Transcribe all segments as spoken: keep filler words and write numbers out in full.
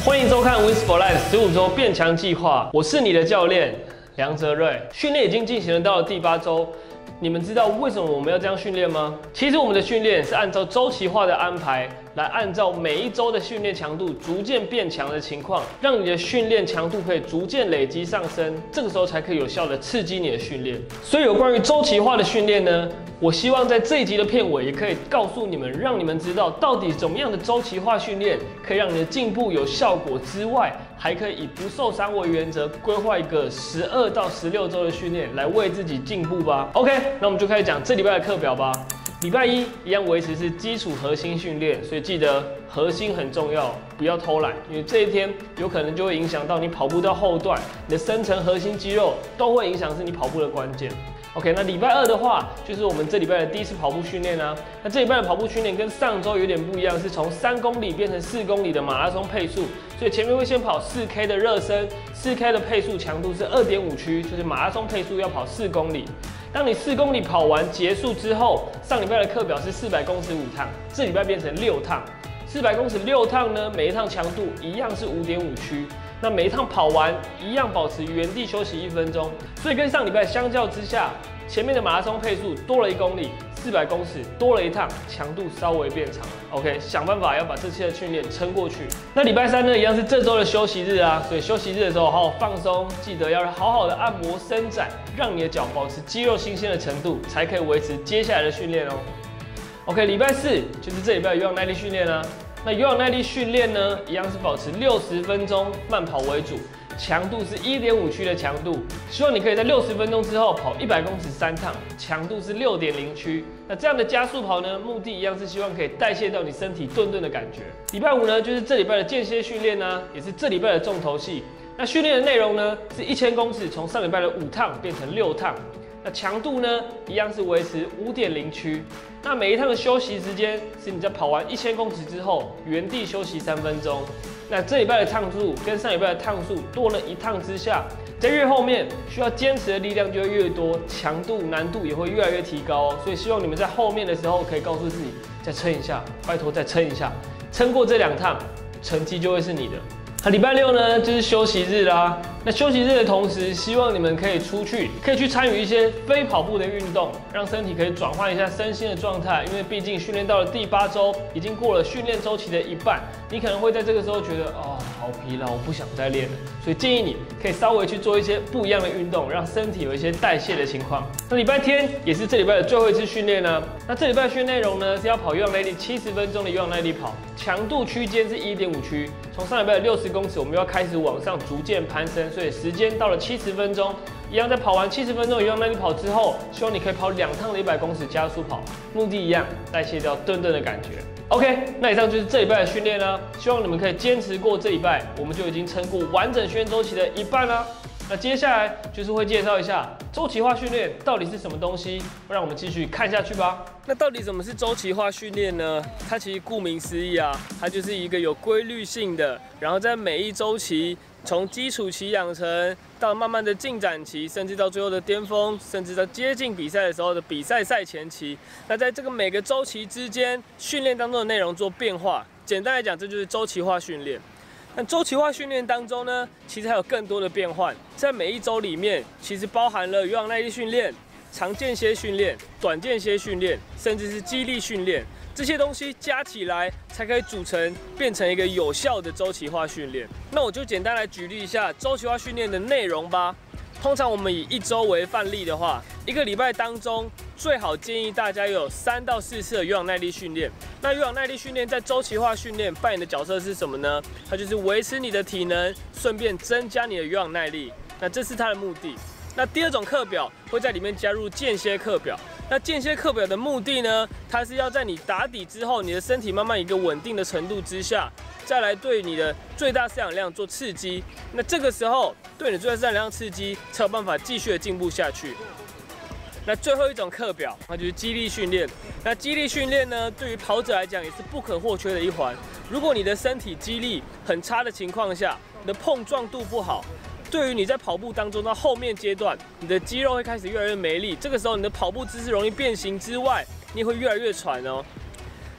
欢迎收看 Wins for Life 十五周变强计划，我是你的教练梁哲瑞。训练已经进行了到了第八周，你们知道为什么我们要这样训练吗？其实我们的训练是按照周期化的安排，来按照每一周的训练强度逐渐变强的情况，让你的训练强度可以逐渐累积上升，这个时候才可以有效的刺激你的训练。所以有关于周期化的训练呢，我希望在这一集的片尾也可以告诉你们，让你们知道到底怎么样的周期化训练可以让你的进步有效果之外，还可以以不受伤为原则，规划一个十二到十六周的训练来为自己进步吧。OK， 那我们就开始讲这礼拜的课表吧。礼拜一一样维持是基础核心训练，所以记得核心很重要，不要偷懒，因为这一天有可能就会影响到你跑步到后段，你的深层核心肌肉都会影响是你跑步的关键。OK， 那礼拜二的话，就是我们这礼拜的第一次跑步训练啊。那这礼拜的跑步训练跟上周有点不一样，是从三公里变成四公里的马拉松配速，所以前面会先跑四 K 的热身，四 K 的配速强度是二点五区，就是马拉松配速要跑四公里。当你四公里跑完结束之后，上礼拜的课表是四百公尺五趟，这礼拜变成六趟。四百公尺六趟呢，每一趟强度一样是五点五区。那每一趟跑完一样保持原地休息一分钟，所以跟上礼拜相较之下，前面的马拉松配速多了一公里，四百公尺多了一趟，强度稍微变长了。OK， 想办法要把这期的训练撑过去。那礼拜三呢，一样是这周的休息日啊，所以休息日的时候好好放松，记得要好好的按摩伸展，让你的脚保持肌肉新鲜的程度，才可以维持接下来的训练哦。OK， 礼拜四就是这礼拜的有氧耐力训练啊。那有氧耐力训练呢，一样是保持六十分钟慢跑为主，强度是一点五区的强度，希望你可以在六十分钟之后跑一百公尺三趟，强度是六点零区。那这样的加速跑呢，目的一样是希望可以代谢掉你身体顿顿的感觉。礼拜五呢，就是这礼拜的间歇训练呢，也是这礼拜的重头戏。那训练的内容呢，是一千公尺从上礼拜的五趟变成六趟。那强度呢，一样是维持五点零区。那每一趟的休息时间是你在跑完一千公尺之后原地休息三分钟。那这礼拜的趟数跟上礼拜的趟数多了一趟之下，在越后面需要坚持的力量就会越多，强度难度也会越来越提高哦。所以希望你们在后面的时候可以告诉自己，再撑一下，拜托再撑一下，撑过这两趟，成绩就会是你的。那礼拜六呢，就是休息日啦。那休息日的同时，希望你们可以出去，可以去参与一些非跑步的运动，让身体可以转换一下身心的状态。因为毕竟训练到了第八周，已经过了训练周期的一半，你可能会在这个时候觉得哦，好疲劳，我不想再练了。所以建议你可以稍微去做一些不一样的运动，让身体有一些代谢的情况。那礼拜天也是这礼拜的最后一次训练呢。那这礼拜的训练内容呢，是要跑有氧耐力七十分钟的有氧耐力跑，强度区间是一点五区。从上礼拜的六十公尺，我们要开始往上逐渐攀升，所以时间到了七十分钟，一样在跑完七十分钟有氧耐力跑之后，希望你可以跑两趟的一百公尺加速跑，目的一样，代谢掉顿顿的感觉。OK， 那以上就是这礼拜的训练啦，希望你们可以坚持过这礼拜，我们就已经撑过完整训练周期的一半啦。那接下来就是会介绍一下周期化训练到底是什么东西，让我们继续看下去吧。那到底什么是周期化训练呢？它其实顾名思义啊，它就是一个有规律性的，然后在每一周期，从基础期养成到慢慢的进展期，甚至到最后的巅峰，甚至到接近比赛的时候的比赛赛前期。那在这个每个周期之间，训练当中的内容做变化。简单来讲，这就是周期化训练。那周期化训练当中呢，其实还有更多的变换，在每一周里面，其实包含了有氧耐力训练、长间歇训练、短间歇训练，甚至是肌力训练，这些东西加起来才可以组成变成一个有效的周期化训练。那我就简单来举例一下周期化训练的内容吧。通常我们以一周为范例的话，一个礼拜当中最好建议大家有三到四次的有氧耐力训练。那有氧耐力训练在周期化训练扮演的角色是什么呢？它就是维持你的体能，顺便增加你的有氧耐力。那这是它的目的。那第二种课表会在里面加入间歇课表。那间歇课表的目的呢，它是要在你打底之后，你的身体慢慢一个稳定的程度之下，再来对你的最大摄氧量做刺激。那这个时候对你最大摄氧量刺激，才有办法继续的进步下去。那最后一种课表，那就是肌力训练。那肌力训练呢，对于跑者来讲也是不可或缺的一环。如果你的身体肌力很差的情况下，你的碰撞度不好，对于你在跑步当中到后面阶段，你的肌肉会开始越来越没力，这个时候你的跑步姿势容易变形之外，你也会越来越喘哦。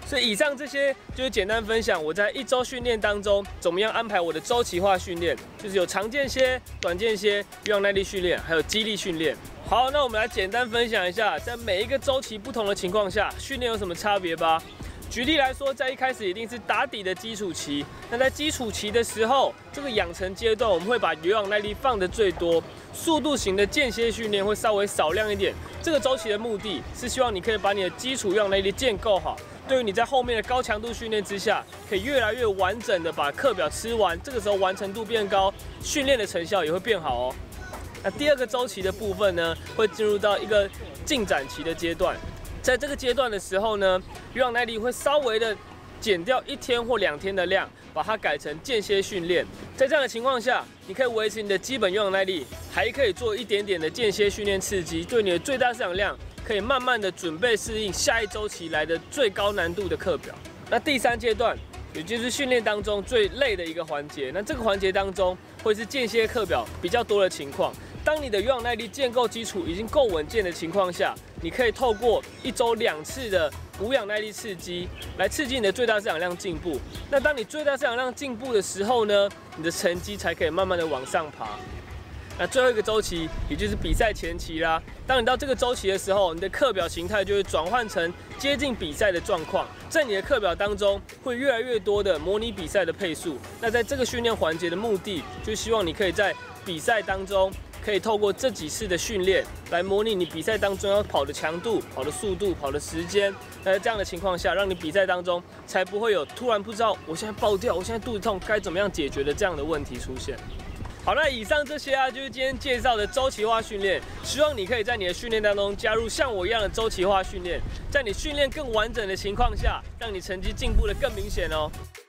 所以以上这些就是简单分享我在一周训练当中怎么样安排我的周期化训练，就是有长间歇、短间歇、有氧耐力训练，还有肌力训练。好，那我们来简单分享一下，在每一个周期不同的情况下，训练有什么差别吧。举例来说，在一开始一定是打底的基础期。那在基础期的时候，这个养成阶段，我们会把有氧耐力放得最多，速度型的间歇训练会稍微少量一点。这个周期的目的是希望你可以把你的基础有氧耐力建构好，对于你在后面的高强度训练之下，可以越来越完整的把课表吃完。这个时候完成度变高，训练的成效也会变好哦。那第二个周期的部分呢，会进入到一个进展期的阶段。在这个阶段的时候呢，有氧耐力会稍微的减掉一天或两天的量，把它改成间歇训练。在这样的情况下，你可以维持你的基本有氧耐力，还可以做一点点的间歇训练刺激，对你的最大摄氧量可以慢慢的准备适应下一周期来的最高难度的课表。那第三阶段，也就是训练当中最累的一个环节，那这个环节当中会是间歇课表比较多的情况。当你的有氧耐力建构基础已经够稳健的情况下，你可以透过一周两次的无氧耐力刺激来刺激你的最大摄氧量进步。那当你最大摄氧量进步的时候呢，你的成绩才可以慢慢的往上爬。那最后一个周期，也就是比赛前期啦。当你到这个周期的时候，你的课表形态就会转换成接近比赛的状况。在你的课表当中，会越来越多的模拟比赛的配速。那在这个训练环节的目的，就是希望你可以在比赛当中，可以透过这几次的训练来模拟你比赛当中要跑的强度、跑的速度、跑的时间。那在这样的情况下，让你比赛当中才不会有突然不知道我现在爆掉、我现在肚子痛该怎么样解决的这样的问题出现。好，那以上这些啊，就是今天介绍的周期化训练。希望你可以在你的训练当中加入像我一样的周期化训练，在你训练更完整的情况下，让你成绩进步的更明显哦。